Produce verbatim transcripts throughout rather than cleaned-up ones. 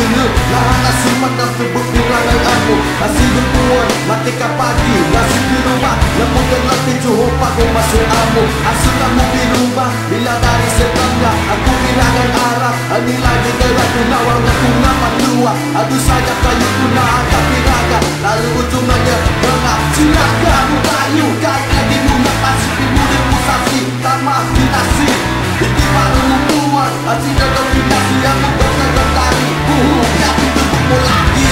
dengar lahan asuman dan sebut pirangan aku Asyik berpuan matika pagi Nasi di rumah lemuk dan latih Johor pakai masuk amu Asyik kamu di rumah bila dari setengah Aku bilangan Arab ini lagi gerak tunawar dan tungapan dua Aduh sayap kayu tuna tapi raga lalu ujungnya gelap silakan kayu kait lagi munak pasti dimudin musasi tamah dinasi Iki baru membuat asyik dan dominasi yang membuatkan bertari Buh, tapi tepukmu lagi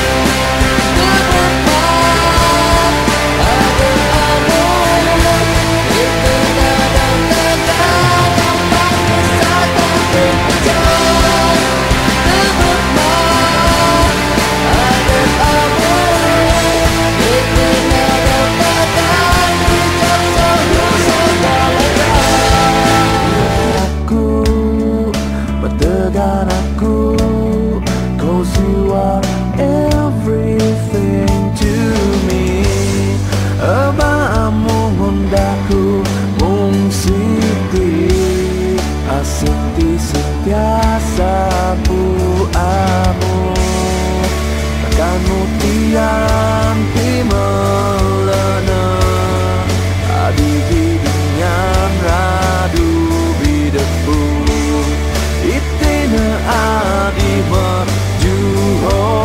sentiasa bu amu takkan mutian di melena adi bidingan radu bidebu itina adi berjuho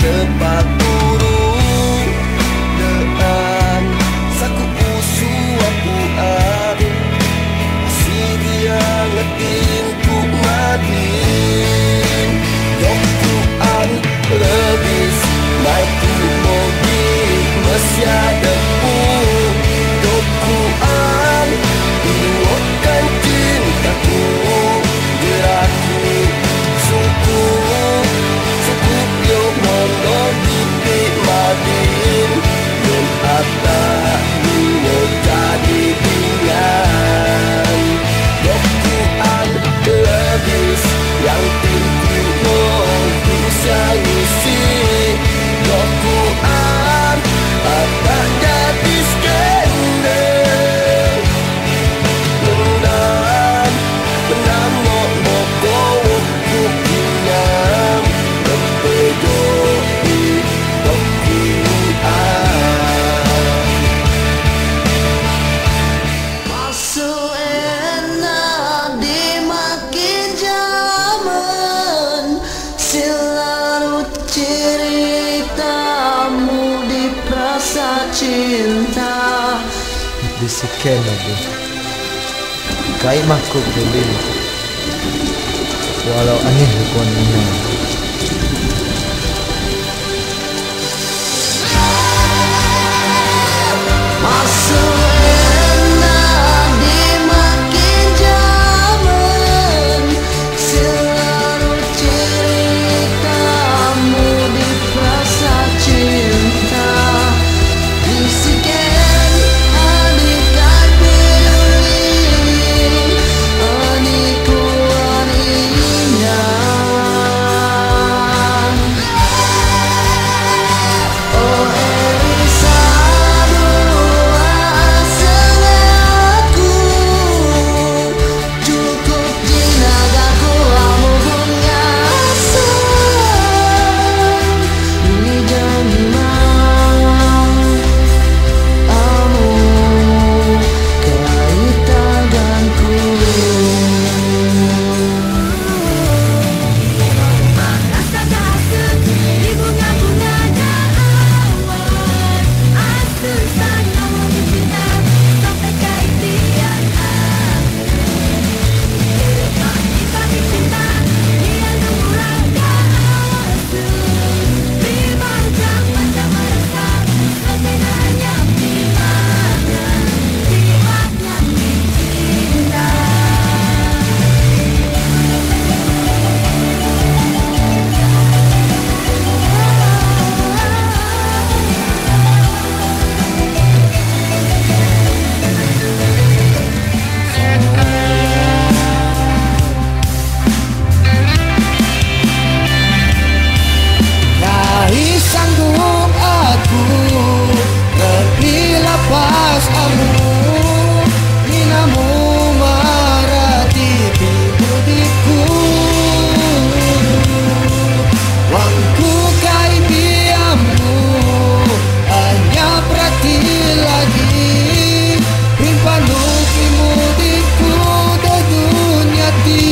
tepat burung dengan saku usu aku adu si dia ngetin ku madin dokku an lebis mati mobil mesya depu dokku an luokkan cintaku gerakku suku suku yo mono di madin dan atta yo jadi bingan dokku an lebis yang tinggi mau bisa ngisi dokku an atta jadi skender menang menang mau mau kau kukinyam berpedohi dokku an Masuk enak dimakin zaman selalu ceritamu di prasa cinta Bisikan lagi Kai makhluk belin Walau aneh hukumnya Masuk enak dimakin zaman selalu ceritamu di prasa cinta bisikan adikan piling aniku aninya oh Elisa aku cukup jinagaku amu punya ini jangan amu kaitaganku Rasa kasut di bunga-bunganya awan Asal sana membina sampai keimpian aku Di pagi cinta dia nurangkan asu Di macam-macam merasa sebenarnya gimana Sifatnya cinta Raih sanggup aku lebih lepas amu Ninamu marati tibudiku Wangku kai biamu hanya berarti lagi Rimpanu kimudiku do dunia ti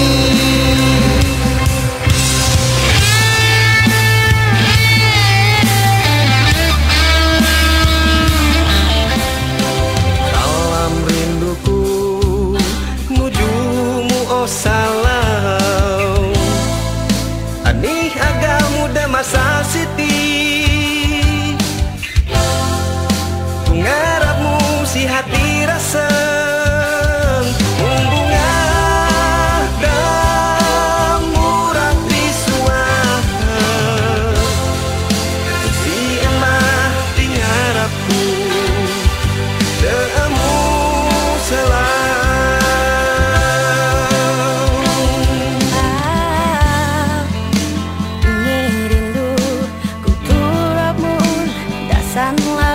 Dalam rinduku nujumu oh salam Anih agak muda masa siti Ngarapmu si hati rasa Mumbunga dan murah visual Si emah tinggarapku Deemu selalu Rindu ku turapmu dasan